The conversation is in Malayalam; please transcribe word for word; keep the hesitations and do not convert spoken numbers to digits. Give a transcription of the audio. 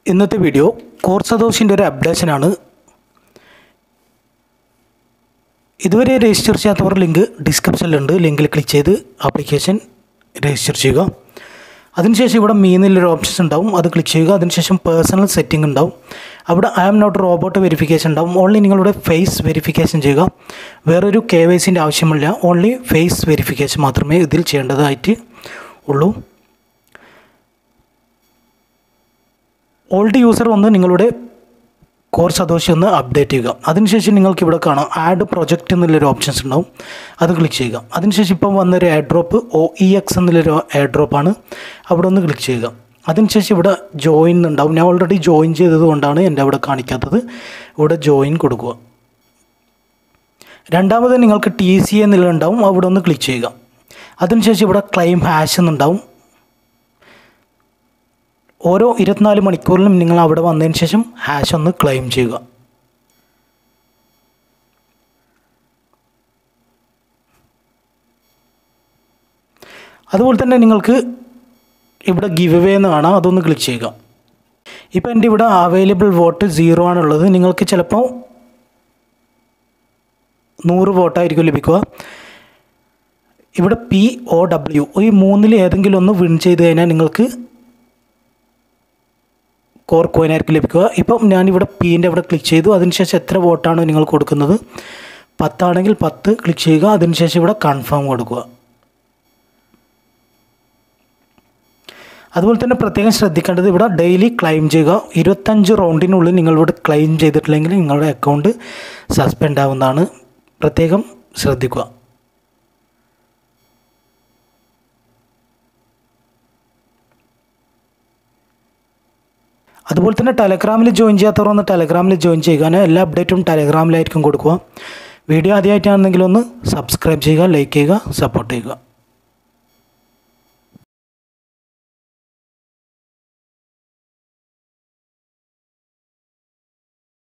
ഇന്നത്തെ വീഡിയോ കോർ സതോഷിൻ്റെ ഒരു അപ്ഡേഷനാണ്. ഇതുവരെ രജിസ്റ്റർ ചെയ്യാത്തവർ ലിങ്ക് ഡിസ്ക്രിപ്ഷനിലുണ്ട്. ലിങ്കിൽ ക്ലിക്ക് ചെയ്ത് ആപ്ലിക്കേഷൻ രജിസ്റ്റർ ചെയ്യുക. അതിനുശേഷം ഇവിടെ മീനിലൊരു ഓപ്ഷൻസ് ഉണ്ടാവും, അത് ക്ലിക്ക് ചെയ്യുക. അതിനുശേഷം പേഴ്സണൽ സെറ്റിംഗ് ഉണ്ടാവും. അവിടെ I am not robot verification ഉണ്ടാവും. ഓൺലി നിങ്ങളുടെ ഫേസ് വെരിഫിക്കേഷൻ ചെയ്യുക. വേറൊരു കെ വൈ സിൻ്റെ ആവശ്യമില്ല. ഓൺലി ഫേസ് വെരിഫിക്കേഷൻ മാത്രമേ ഇതിൽ ചെയ്യേണ്ടതായിട്ട് ഉള്ളൂ. ഓൾഡ് യൂസർ വന്ന് നിങ്ങളുടെ കോർ സതോഷി ഒന്ന് അപ്ഡേറ്റ് ചെയ്യുക. അതിനുശേഷം നിങ്ങൾക്ക് ഇവിടെ കാണാം ആഡ് പ്രൊജക്റ്റ് എന്നുള്ളൊരു ഓപ്ഷൻസ് ഉണ്ടാവും, അത് ക്ലിക്ക് ചെയ്യുക. അതിനുശേഷം ഇപ്പം വന്നൊരു airdrop O E X എന്നുള്ളൊരു എയർ ഡ്രോപ്പാണ്, അവിടെ ഒന്ന് ക്ലിക്ക് ചെയ്യുക. അതിനുശേഷം ഇവിടെ ജോയിൻ ഉണ്ടാവും. ഞാൻ ഓൾറെഡി ജോയിൻ ചെയ്തത് കൊണ്ടാണ് എൻ്റെ അവിടെ കാണിക്കാത്തത്. ഇവിടെ ജോയിൻ കൊടുക്കുക. രണ്ടാമത് നിങ്ങൾക്ക് ടി സി എന്നുള്ളതുണ്ടാവും, അവിടെ ഒന്ന് ക്ലിക്ക് ചെയ്യുക. അതിനുശേഷം ഇവിടെ ക്ലെയിം ഹാഷ് എന്നുണ്ടാവും. ഓരോ ഇരുപത്തിനാല് മണിക്കൂറിലും നിങ്ങൾ അവിടെ വന്നതിന് ശേഷം ഹാഷ് ഒന്ന് ക്ലെയിം ചെയ്യുക. അതുപോലെ തന്നെ നിങ്ങൾക്ക് ഇവിടെ ഗിവ് അവേ എന്ന് കാണാം, അതൊന്ന് ക്ലിക്ക് ചെയ്യുക. ഇപ്പോൾ എൻ്റെ ഇവിടെ അവൈലബിൾ വോട്ട് സീറോ ആണുള്ളത്. നിങ്ങൾക്ക് ചിലപ്പോൾ നൂറ് വോട്ടായിരിക്കും ലഭിക്കുക. ഇവിടെ പി ഒ ഡബ്ല്യു ഈ മൂന്നിൽ ഏതെങ്കിലും ഒന്ന് വിൻ ചെയ്ത് കഴിഞ്ഞാൽ നിങ്ങൾക്ക് കോർ കോയിനായിരിക്കും ലഭിക്കുക. ഇപ്പം ഞാനിവിടെ പീൻ്റെ അവിടെ ക്ലിക്ക് ചെയ്തു. അതിനുശേഷം എത്ര വോട്ടാണ് നിങ്ങൾ കൊടുക്കുന്നത്, പത്താണെങ്കിൽ പത്ത് ക്ലിക്ക് ചെയ്യുക. അതിനുശേഷം ഇവിടെ കൺഫേം കൊടുക്കുക. അതുപോലെ തന്നെ പ്രത്യേകം ശ്രദ്ധിക്കേണ്ടത് ഇവിടെ ഡെയിലി ക്ലെയിം ചെയ്യുക. ഇരുപത്തഞ്ച് റൗണ്ടിനുള്ളിൽ നിങ്ങളിവിടെ ക്ലെയിം ചെയ്തിട്ടില്ലെങ്കിൽ നിങ്ങളുടെ അക്കൗണ്ട് സസ്പെൻഡ് ആവുന്നതാണ്. പ്രത്യേകം ശ്രദ്ധിക്കുക. അതുപോലെ തന്നെ ടെലഗ്രാമിൽ ജോയിൻ ചെയ്യാത്തവർ ഒന്ന് ടെലഗ്രാമിൽ ജോയിൻ ചെയ്യുക. എല്ലാ അപ്ഡേറ്റും ടെലഗ്രാമിലായിരിക്കും കൊടുക്കുക. വീഡിയോ ആദ്യമായിട്ടാണെന്നെങ്കിൽ ഒന്ന് സബ്സ്ക്രൈബ് ചെയ്യുക, ലൈക്ക് ചെയ്യുക, സപ്പോർട്ട് ചെയ്യുക.